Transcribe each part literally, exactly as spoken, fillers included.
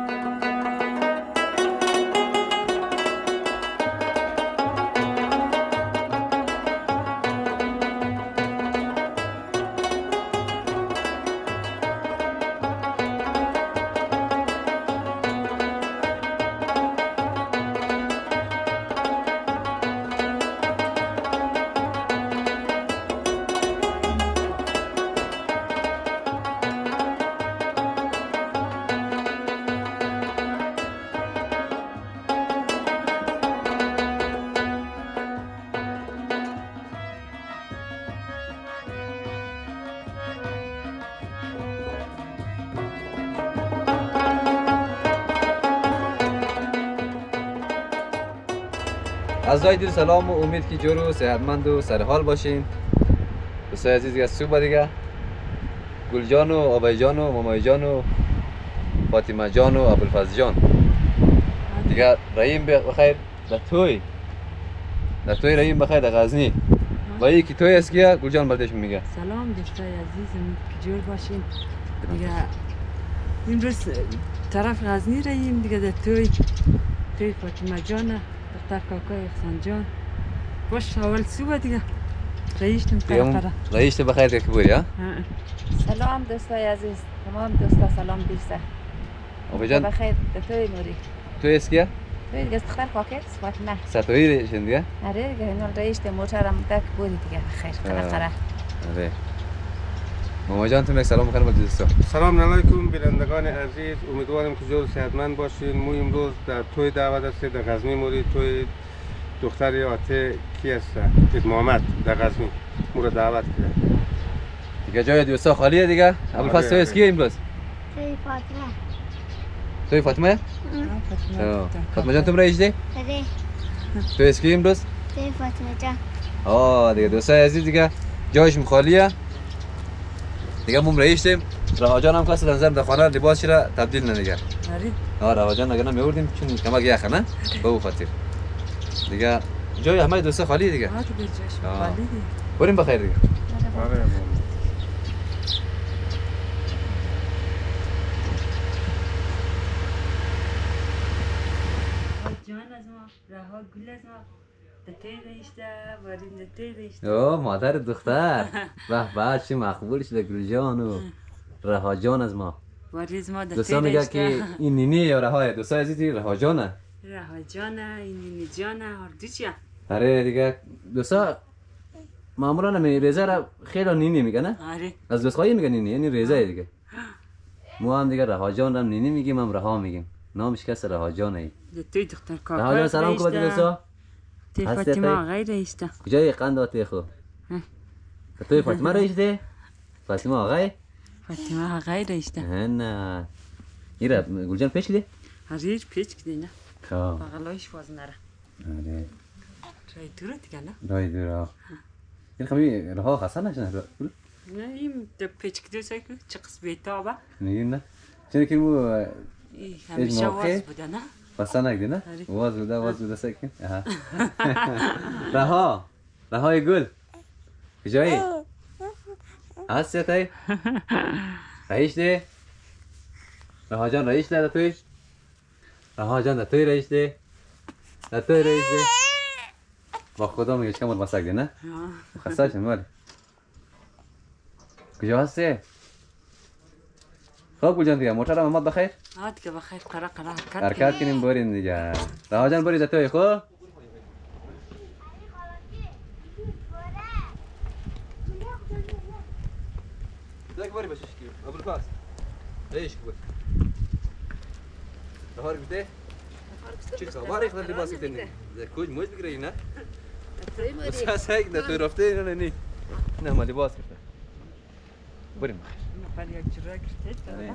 از راه دل سلام و امید که جور و صحتمند و سرحال باشین. دوستای عزیز دیگه صبح دیگه گل جان و آبای جان و مامای جان و فاطمه جان و ابوالفضل جان دیگه رحیم بخیر در توی در توی رحیم بخیر در غزنی و یکی توی است که گل جان بردش میگه. سلام دوستای عزیز، امید که جور باشین. دیگه امروز طرف غزنی رحیم دیگه در توی توی فاطمه جان دختر کاکای احسان جان باش اول صبح دیگه رئیشتم قرقره رئیشت بخیر دیگه بوری ها. سلام دوستای عزیز، تمام دوستا سلام بیرسه. آبا جان بخیر توی موری توی است که توی دیگه دختر کاکای فاطمه ستوی ریشن دیگه. آره دیگه اینا رئیشت موترم دک بوری دیگه بخیر قرقره. آره ماما جان تو یک سلام می‌کنم به دوستا. سلام علیکم بینندگان عزیز، امیدوارم که جور صحتمند باشین. ما امروز در توی دعوت هستیم در غزنی موری. توی دختر آته کی است؟ اد محمد در غزنی مو رو دعوت کرد. دیگه جای دوستا خالیه دیگه. ابوالفضل توی است کی امروز؟ توی فاطمه. توی فاطمه؟ فاطمه فاطمه جان تو رئیس دی؟ آره. توی است کی امروز؟ توی فاطمه جان. آه دیگه دوستای عزیز دیگه جایش خالیه. دیگه مم رئیسیم. رها جان هم کلاس نظر در خانه لباسش را تبدیل نه دیگه. آره آه رها جان اگر نمیوردیم چون کمک یخه نه به او خاطر دیگه جای همه دوستا خالی دیگه. آه دیگه جایش خالی دیگه. بریم بخیر دیگه. آره جان از ما رها گل از ما دتی رئیشته وارین دتی رئیشته. اوه مادر دختر به به چه مقبول شده گل جان و رها جان از ما. واریز ما دتی دوستا میگه که این نینی یا رها دوستا عزیزی رها جانه. رها جانه این نینی جانه هر دو چیه. آره دیگه دوستا معمولا می رضا را خیلی نینی میگه نه؟ آره از دوستایی میگه نینی یعنی رضا دیگه. ما هم دیگه رها جان هم نینی میگیم هم رها میگیم. نامش کس رها جانه. دتی دختر کاکا رها جان سلام کو به دوستا. تی فاطمه آقای رئیسته. کجای قنداتی خو؟ توی فاطمه رئیسته؟ فاطمه آقای؟ فاطمه آقای رئیسته. نه ایرا گل جان پیش کده؟ هریج پیچ کده نه. خب بغلایش باز نره. آره رای دوره دیگه نه. رای دورا این خمی رها خسته نشنه نه این دو پیچ کده سایکو چه قسم بیتابه. نه نه چون که مو ای همیشه واز بوده نه. خسته نگدی نه؟ واز بوده واز بوده ساکن رها رهای گل کجایی؟ هستی تایی؟ رئیس دی؟ رها جان رئیس دی توی؟ رها جان توی رئیس دی؟ توی رئیس دی؟ با خدا میگه چکم بود مسک دی نه؟ خسته شد مال کجا هستی؟ خب گل جان دیگه موتر هم اماد بخیر؟ آه دیگه بخیر قرار قرار حرکت حرکت کنیم بریم دیگه رها جان برید توی خب؟ دیگه بری باشش کیو ابوالفضل ليش بود نهار بده چی خبره خود لباس کردن کج موج بگیری نه اساس هیچ نه تو رفته نه نه نه ما لباس کرده بریم نفر یک جرا کرده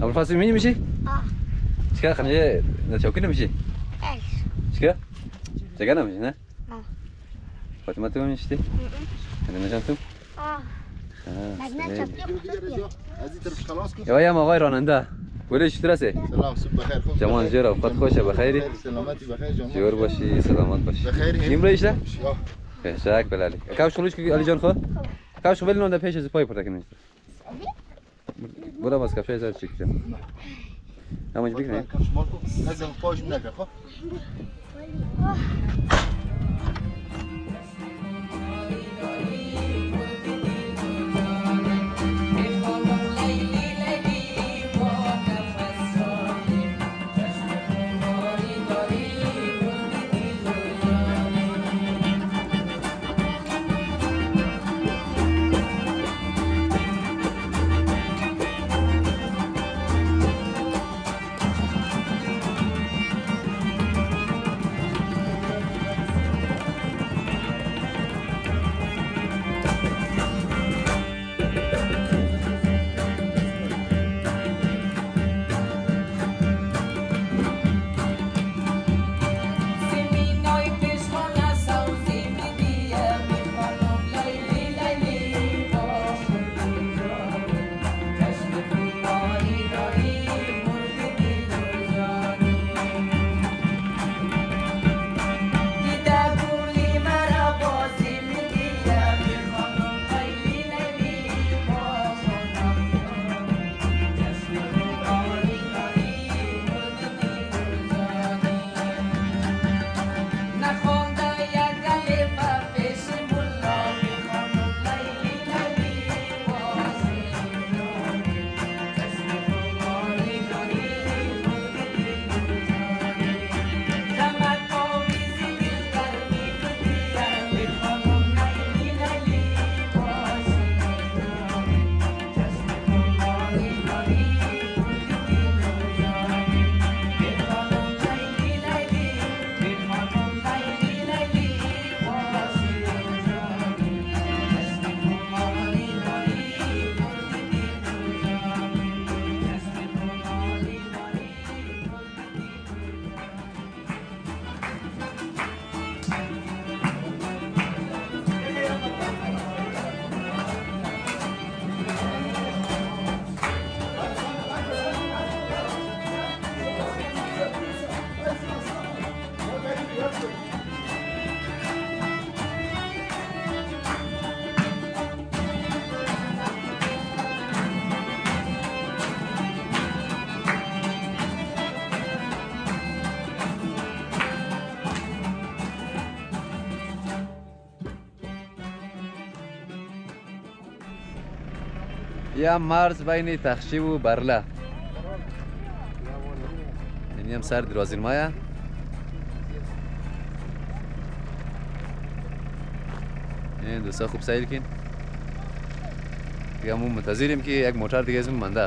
ابوالفضل می‌بینی میشی؟ آه چیکار خنجه نچوکی نمیشی؟ ایش چیکار؟ چیکار نمیشی نه؟ آه فاطمه تو میشتی؟ نه نجام تو؟ آه بعد نچفتی از این طرف خلاص کن. یا یا آقای راننده بولی چطور هستی؟ سلام صبح بخیر خوب. جوان جور اوقات خوشه بخیری؟ سلامتی بخیر جان. جور باشی سلامت باشی. بخیر. کیم رئیس ده؟ یا شک بلالی. کاوش خلوش کی علی جان خو؟ کاوش خو بلنون ده پیش از پای پرتک نیست. برو باز کفش از چیک جان. همونج بگیرین. شمال کن. از پاش نگه خب. یا مرز بین تخشی و برله. یعنی هم سر درازین مایه. این دوستا خوب سیل کن. دیگه ما منتظریم که یک موتور دیگه ازمون منده.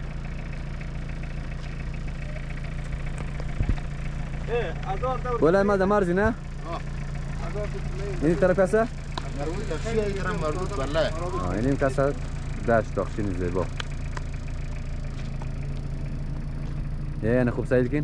بولا ما ده مرزی نه؟ این طرف کسه؟ تخشی ایران مربوط برله. آه اینیم کسه داشت تخشی زیبا. یه نه خوب سیل کن.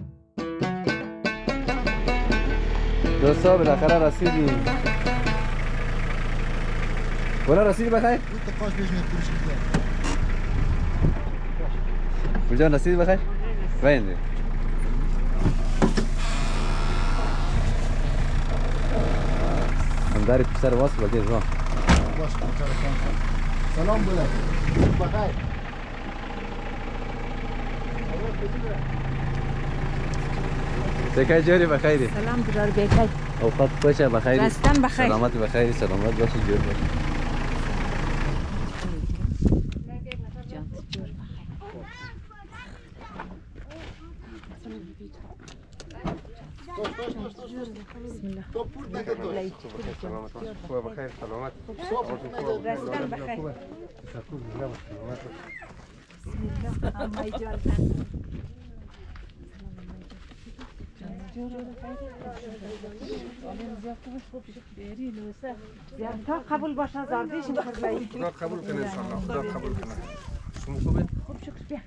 دوستا بالاخره رسیدیم ولا رسید بخیر؟ این تقاش بیش می‌پوشی دیگه. گلجان رسید بخیر؟ بایند. من داری پسر واسه بگیر جان. باش سلام بله. بخیر. چکای جوری بخیری؟ سلام برار بخیر. اوقات خوشه بخیری؟ رستم بخیر. سلامت بخیری سلامت باشی جور باشی. تو پول نکن تو. خوبه بخیر سلامت. رستم بخیر. امای جان. تا قبول باشه زاردیش می‌خوای. خدا قبول کنه ان شاء الله. خدا قبول کنه. شما خوبه؟ خوب شکر بیا.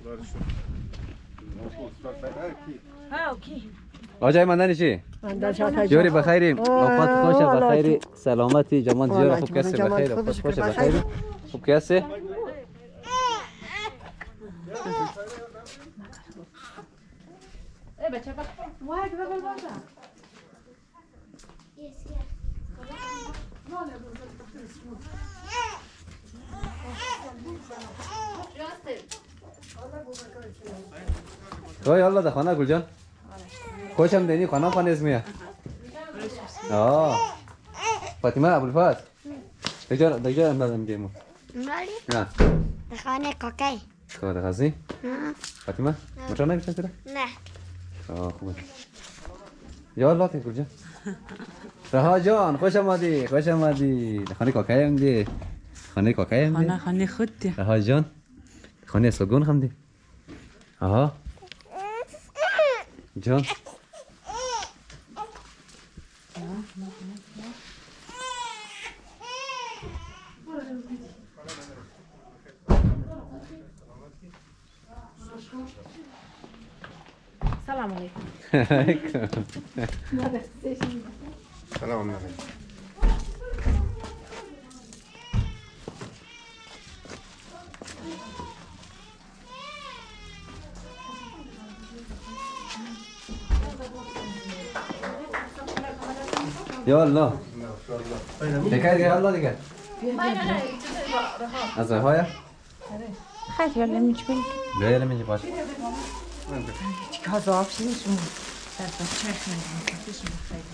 ها اوکی. آجای مندنی چی؟ جوری بخیریم اوقات خوشه بخیری سلامتی جمال جور خوب کسی بخیر اوقات خوشه بخیری خوب کسی ای بچه بخ وای بگل بازا توی الله ده خانه گلجان خوشم دینی خانه خانه اسمیه آه فاطمه ابوالفضل دکتر دکتر اندازم گیمو مالی؟ نه خانه کاکای. کار غزی فاطمه موتور نمیشه تره نه. آه خوبه یا الله تی گلجان رها جان خوش آمدی خوش آمدی خانه کاکای هم دی خانه کاکای هم دی خانه خانه خود دی. رها جان خانه سگون هم دی آها جان سلام علیکم سلام علیکم یا الله دیگه دیگه الله دیگه از های خیلی یالا میچبل بیایله میگی باش چیکار از آب شدیشون در بچه خیلی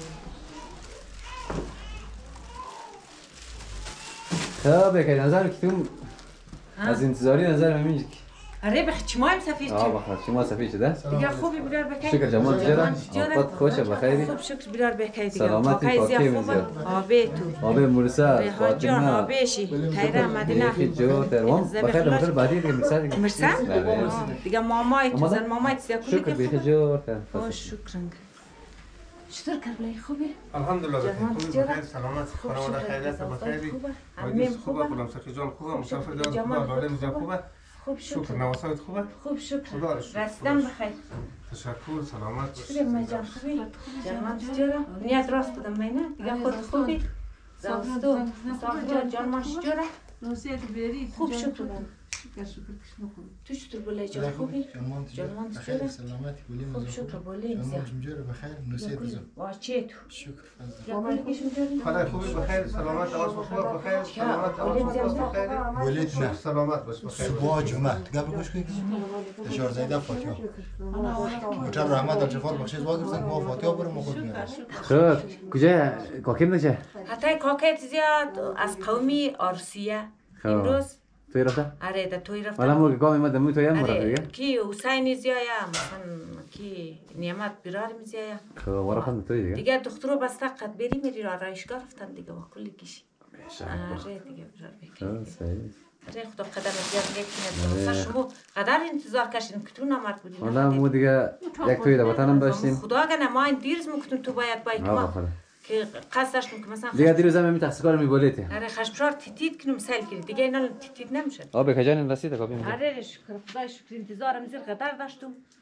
خب که نظر که تو از انتظاری نظر میگی آره بخ چمایم سفید آه بخیر شما سفید شده دیگه خوبی برار بخیر. شکر جمال جرا اوقات خوشه بخیری خوب شکر برار بخیر دیگه. سلامتی پاکی میزیاد آبه تو. آبه مرسا ریحان جان فاطمه آبهشی تیره مدینه یکی جو ترمام بخیر مطور بعدی دیگه مرسا دیگه مرسا دیگه مامای تو زن مامای تو شکر بیخی جو باش شکرن چطور کربلای خوبی؟ الحمدلله بخیر بخیر سلامت خانواده خیریت بخیری عمیم خوبه غلام سخی جان خوبه مسافر جان خوبه لالم جان خوبه خوب شکر شکر نواسایت خوبه خوب شکر خدا را شکر. رستم بخیر تشکر سلامت چطوری ما جان خوبی؟ جان چطوره؟ نیت راست بودم مینه دیگه خود خوبی؟ زاستو ساخت جان ما چطوره؟ خوب شکر تو چطور بله جان خوبی؟ جان من بخیر چطوره؟ سلامتی بولیم خوب شکر بله جان زیاد جمجور بخیر نوسید زو واچه تو شکر فضل یا بالگیشم جاری؟ خدا خوبی بخیر سلامت آواز خوبه بخیر سلامت آواز خوبه بخیر ولید نه سلامت باش بخیر صبح جمعه قبل گوش کنید اشار زیده فاتحه مطلب رحمت در جفار بخشید واقع بزن ما فاتحه برم خود میارم خب کجا کاکیم نشه حتی کاکت زیاد از قومی آرسیه امروز توی رفته؟ آره در توی رفته ولی موقع کامی ما دموی توی هم رفته آره دیگه کی حسینی زیایا مثلا کی نعمت برارم زیایا خب ورا خند توی دیگه دیگه دخترو بسته قد بری میری را رایشگاه رفتن دیگه با کلی کشی آره دیگه برار بکنی صحیح آره خدا قدر زیاد یک نه شما قدر انتظار کشین که تو نمرد بودین ولی مو دیگه یک توی در وطنم داشتیم خدا گنه ما این دیرز مکتون تو باید باید آه ما بخدا که قصدش که مثلا دیگه دیروز هم می تحصیلکار می بولیتی آره خشمشار تیتید کنم سل کردی دیگه اینا تیتید نمیشه آب کجان رسید کاپیم آره شکر خدای شکر انتظارم زیر قدر داشتم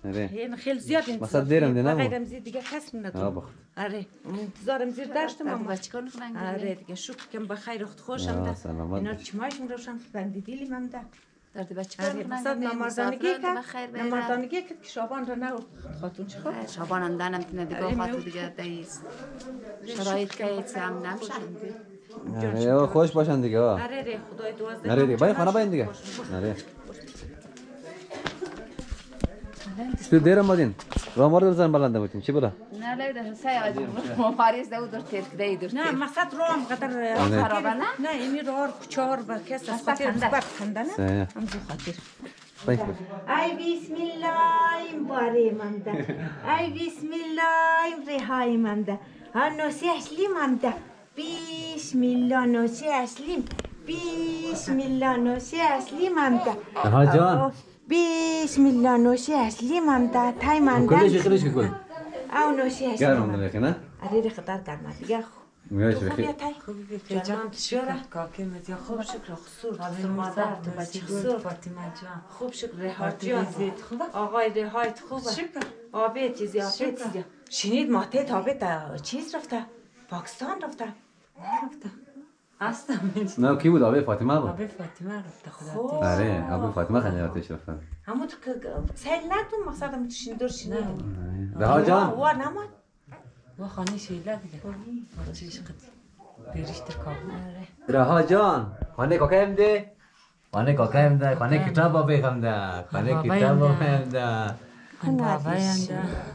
آره این خیلی زیاد انتظار مثلا دیرم دیدم. غیرم زیر دیگه کس ندارم. آه بخت. آره انتظارم زیر داشتم اما بچه کن خرنگ. آره دیگه شکر که بخیر وقت خوشم آه، ده. سلامت اینا باش. چمایشم روشن بندی دیلی من ده. درد بچه آره کن مثلا خرنگ. نمردانگی بخیر که بیرم. نمردانگی که شابان را نو خاتون چه خوب. شابان اندانم تنه دیگه آره، خاطر میو. دیگه دیست. شرایط که ایت هم نمشه. آره خوش باشن دیگه آه. آره ره خدای دوازده. آره دیگه باید خانه باید دیگه. آره. تو دیرم بودین. راه مورد بزن بلنده بودین. چی بوده؟ نه لیده سعی آج مفاریز دو در تیر کدی در نه تیر. مقصد رام قدر خرابه نه؟ نه اینی راه کوچار با کس از خاطر خنده. بر خنده نه سایه. هم زو خاطر باید. ای بسم الله این باره منده ای بسم الله این رهای منده ها نوسی اصلی منده بسم الله نوسی اصلی بسم الله نوسی اصلی منده ها جان. بسم الله نوسی اصلی منده تای منده کلش خیلیش که کل. او نوسی اصلی گرم منده داره نه؟ اره ره خدار گرمه دیگه خو میایش تو خوبی بخیر. تای خوبی جان جان شوره کاکی مزیا خوب شکر خسور حالا خسور مادر مادر تو تو بچه بچه خسور خسور فاطمه جان خوب شکر رهات فاطمه جان زید خوبه آقای رهایت خوبه شکر آبه چیزی آبه شکر. چیزی شنید ماته تابه تا چیز رفته پاکستان رفته رفته هستم نه کی بود آبی فاطمه بود. آبی فاطمه رفته خدا خوب. تیز آره آبی فاطمه خنجراتش رفتن. همون تو که سیل نتون مقصدم تو شندور شنید رها جان. وا نماد و خانه شیله دیگه چیش قد بیریش در کابل رها جان. خانه کاکایم ده. خانه کاکایم ده. خانه کتاب آبی خم ده. خانه بابایم کتاب ده. آبی ده. بابایم ده